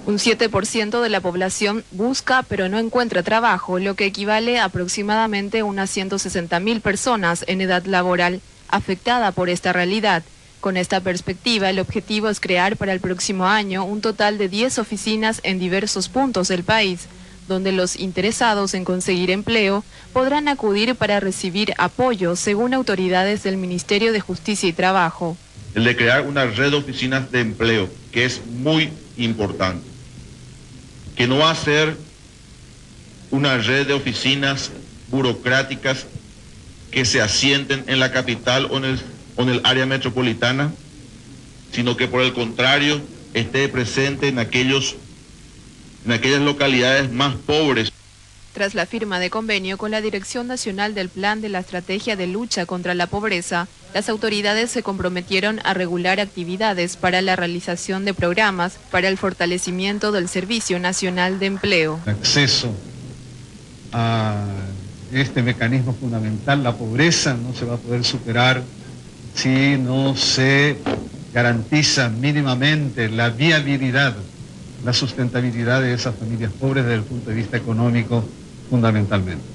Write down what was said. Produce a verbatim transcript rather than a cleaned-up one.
Un siete por ciento de la población busca pero no encuentra trabajo, lo que equivale a aproximadamente a unas ciento sesenta mil personas en edad laboral afectada por esta realidad. Con esta perspectiva, el objetivo es crear para el próximo año un total de diez oficinas en diversos puntos del país, donde los interesados en conseguir empleo podrán acudir para recibir apoyo, según autoridades del Ministerio de Justicia y Trabajo. El de crear una red de oficinas de empleo, que es muy importante, que no va a ser una red de oficinas burocráticas que se asienten en la capital o en el, o en el área metropolitana, sino que por el contrario esté presente en aquellos, en aquellas localidades más pobres. Tras la firma de convenio con la Dirección Nacional del Plan de la Estrategia de Lucha contra la Pobreza, las autoridades se comprometieron a regular actividades para la realización de programas para el fortalecimiento del Servicio Nacional de Empleo. El acceso a este mecanismo fundamental, la pobreza, no se va a poder superar si no se garantiza mínimamente la viabilidad, la sustentabilidad de esas familias pobres desde el punto de vista económico fundamentalmente.